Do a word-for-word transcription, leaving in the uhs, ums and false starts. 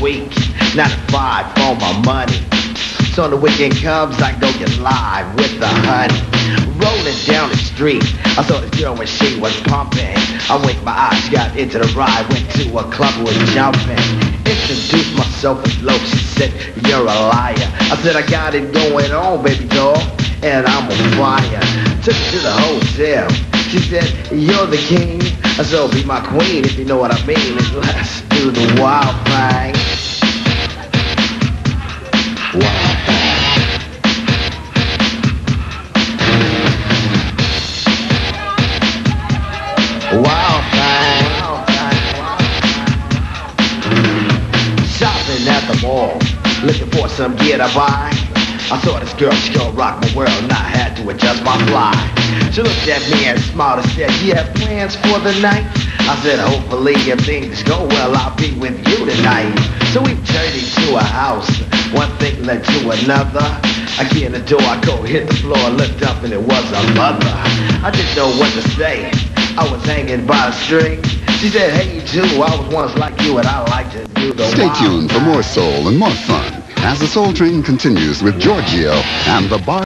week, nine to five for my money. So when the weekend comes, I go get live with the honey. Rolling down the street, I saw this girl when she was pumping. I winked my eyes, got into the ride, went to a club, was jumping. Introduced myself as low, she said, you're a liar. I said, I got it going on, baby doll, and I'm on fire. Took her to the hotel, she said, you're the king. I said, oh, be my queen, if you know what I mean. Let's do the wild thing. Wild thing. Wild thing. Shopping at the mall, looking for some gear to buy. I saw this girl, she gon' rock my world, and I had to adjust my fly. She looked at me and smiled and said, you have plans for the night? I said, hopefully if things go well, I'll be with you tonight. So we journeyed to a house, one thing led to another. I get in the door, I go hit the floor, looked up and it was a mother. I didn't know what to say, I was hanging by a string. She said, hey you too, I was once like you and I like to do the Stay wild tuned for thing. more soul and more fun as the Soul Train continues with Giorgio and the Bar.